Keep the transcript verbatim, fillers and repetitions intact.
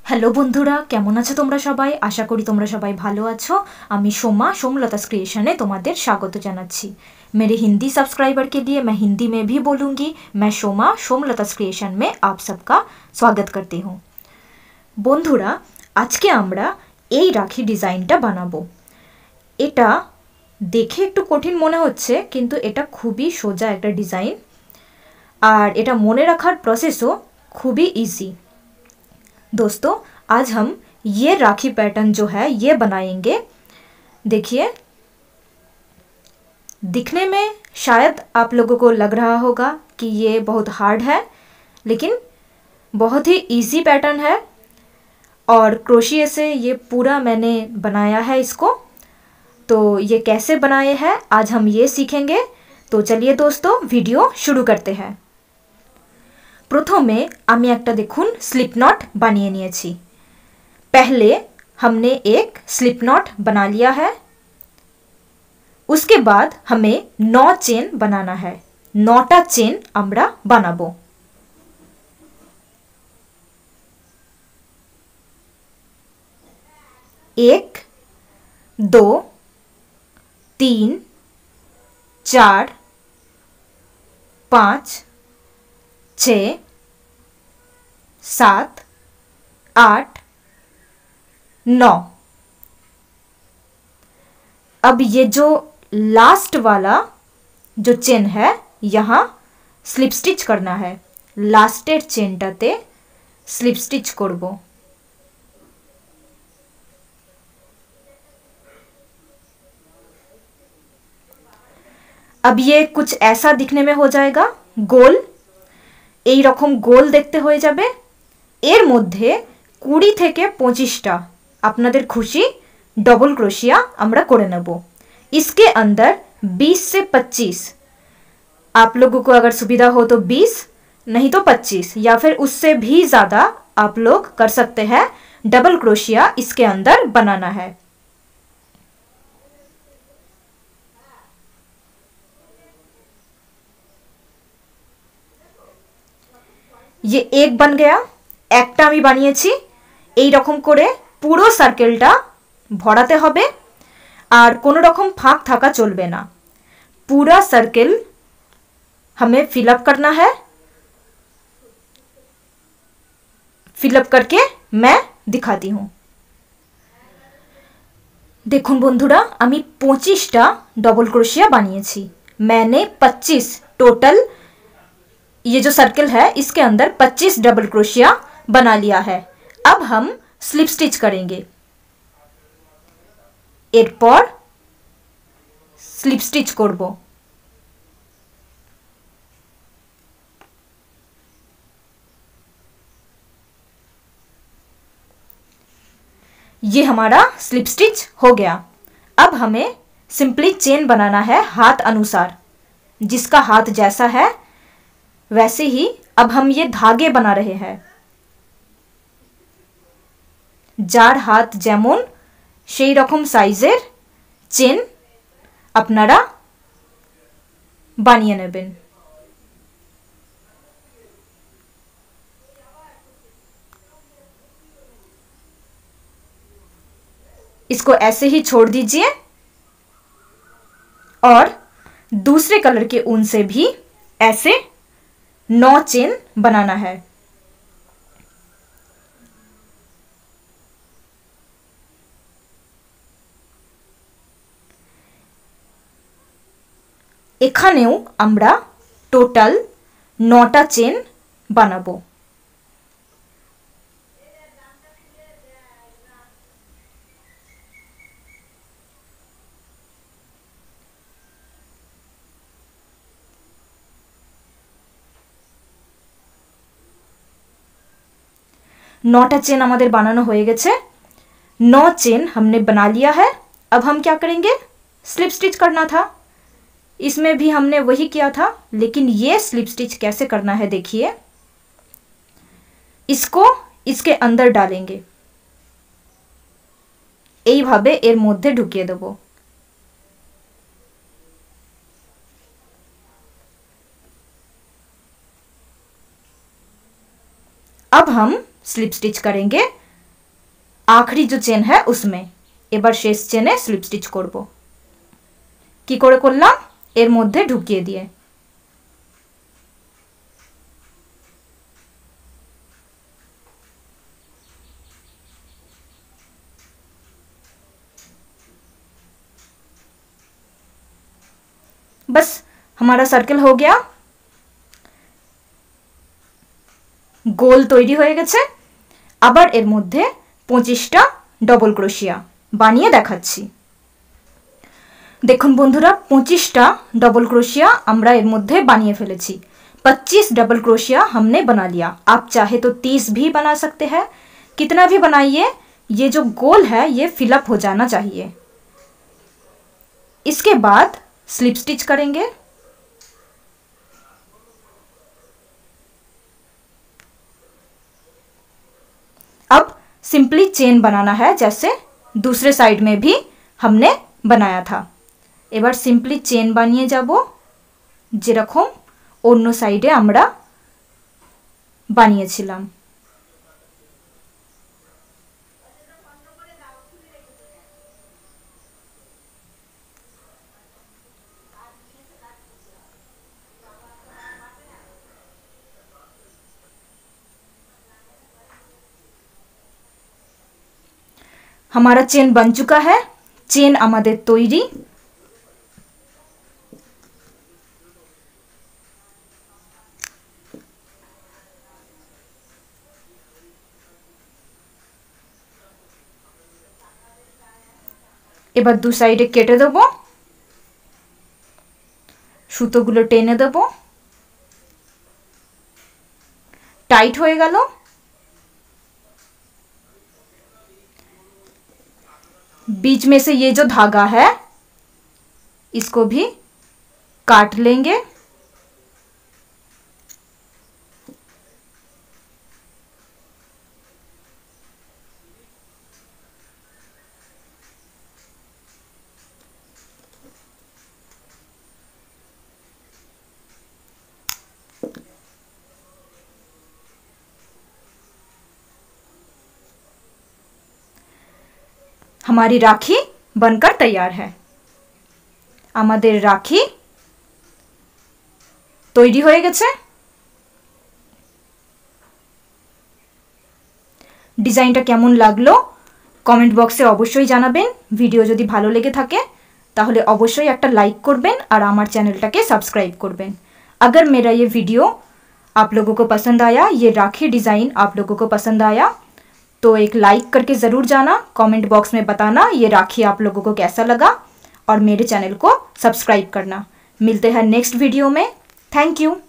Hello बंधुरा केमन आछो तोमरा सबाई आशा करी तोमरा सबाई भालो आछो। आमी सोमा सोमलतास क्रिएशने तोमादेर स्वागत जानाच्छि। मेरे हिंदी सब्सक्राइबर के लिए मैं हिंदी में भी बोलूँगी। मैं सोमा सोमलतास क्रिएशन में आप सबका स्वागत करती हूँ। बंधुरा आजके आमरा এই রাখি ডিজাইনটা বানাবো। এটা দেখে একটু কঠিন মনে হচ্ছে কিন্তু এটা খুবই সোজা একটা ডিজাইন আর এটা মনে রাখার প্রসেসও খুবই ইজি। दोस्तों आज हम ये राखी पैटर्न जो है ये बनाएंगे। देखिए दिखने में शायद आप लोगों को लग रहा होगा कि ये बहुत हार्ड है, लेकिन बहुत ही इजी पैटर्न है और क्रोशिये से ये पूरा मैंने बनाया है इसको। तो ये कैसे बनाए हैं आज हम ये सीखेंगे। तो चलिए दोस्तों वीडियो शुरू करते हैं। प्रथमे आमी एकटा देखुन स्लिप नॉट बनिए निएछि। पहले हमने एक स्लिप नॉट बना लिया है। उसके बाद हमें नौ चेन बनाना है। नौटा चेन आमरा बनाबो। एक दो तीन चार पाँच छः सात आठ नौ। अब ये जो लास्ट वाला जो चेन है यहाँ स्लिप स्टिच करना है। लास्टेर चेनटाते स्लिप स्टिच करबो। अब ये कुछ ऐसा दिखने में हो जाएगा, गोल এই রকম গোল দেখতে হয়ে যাবে। এর মধ্যে কুড়ি থেকে পঁচিশটা আপনাদের খুশি डबल क्रोशिया আমরা করে নেব। इसके अंदर बीस से पच्चीस, आप लोगों को अगर सुविधा हो तो बीस, नहीं तो पच्चीस या फिर उससे भी ज़्यादा आप लोग कर सकते हैं। डबल क्रोशिया इसके अंदर बनाना है। ये एक बन गया। एकटा आमी बानिয়েছি। এই রকম করে পুরো সার্কেলটা ভরাতে হবে আর কোনো রকম ফাঁক থাকা চলবে না। पूरा सर्कल हमें फिलअप करना है। फिलअप करके मैं दिखाती हूँ। देखुन बंधुरा आमी पच्चीसटा डबल क्रोशिया बानिয়েছি। मैंने पच्चीस टोटल ये जो सर्कल है इसके अंदर पच्चीस डबल क्रोशिया बना लिया है। अब हम स्लिप स्टिच करेंगे। एरपर स्लिप स्टिच करब। ये हमारा स्लिप स्टिच हो गया। अब हमें सिंपली चेन बनाना है हाथ अनुसार। जिसका हाथ जैसा है वैसे ही अब हम ये धागे बना रहे हैं। जार हाथ जेमन सेई रकम साइजेर चेन आपनारा बानिये नेबेन। इसको ऐसे ही छोड़ दीजिए और दूसरे कलर के ऊन से भी ऐसे नौ चेन बनाना है। এখানেও আমরা টোটাল নটা চেন বানাবো। नौटा चेन हमारे बनाना हो गेছে। नौ चेन हमने बना लिया है। अब हम क्या करेंगे, स्लिप स्टिच करना था। इसमें भी हमने वही किया था, लेकिन ये स्लिप स्टिच कैसे करना है देखिए। इसको इसके अंदर डालेंगे, এইভাবে এর মধ্যে ঢুকিয়ে দেব। अब हम स्लिप स्टिच करेंगे आखिरी जो चेन है उसमें এবার শেষ চেনে স্লিপ স্টিচ করব। কি করে করলাম, এর মধ্যে ঢুকিয়ে দিয়ে बस हमारा सर्कल हो गया, গোল তৈরি হয়ে গেছে। আবার এর মধ্যে পঁচিশটা ডবল ক্রোশিয়া বানিয়ে দেখাচ্ছি। দেখুন বন্ধুরা, পঁচিশটা डबल क्रोशिया আমরা এর মধ্যে বানিয়ে ফেলেছি। पच्चीस डबल क्रोशिया हमने बना लिया। आप चाहे तो तीस भी बना सकते हैं, कितना भी बनाइए, ये जो गोल है ये फिलअप हो जाना चाहिए। इसके बाद स्लिप स्टिच करेंगे। अब सिंपली चेन बनाना है जैसे दूसरे साइड में भी हमने बनाया था। এবার সিম্পলি চেন বানিয়ে যাব যেরকম অন্য সাইডে আমরা বানিয়েছিলাম। हमारा चेन बन चुका है, चेन আমাদের তৈরি। এবার দু সাইডে কেটে দেব, সুতোগুলো টেনে দেব, টাইট হয়ে গেল। बीच में से ये जो धागा है इसको भी काट लेंगे। हमारी राखी बनकर तैयार है। আমাদের রাখি তৈরি হয়ে গেছে। ডিজাইনটা কেমন লাগলো কমেন্ট বক্সে অবশ্যই জানাবেন। ভিডিও যদি ভালো লেগে থাকে তাহলে অবশ্যই একটা লাইক করবেন আর আমার চ্যানেলটাকে সাবস্ক্রাইব করবেন। अगर मेरा ये वीडियो आप लोगों को पसंद आया, ये राखी डिज़ाइन आप लोगों को पसंद आया तो एक लाइक करके ज़रूर जाना, कमेंट बॉक्स में बताना ये राखी आप लोगों को कैसा लगा और मेरे चैनल को सब्सक्राइब करना। मिलते हैं नेक्स्ट वीडियो में। Thank you.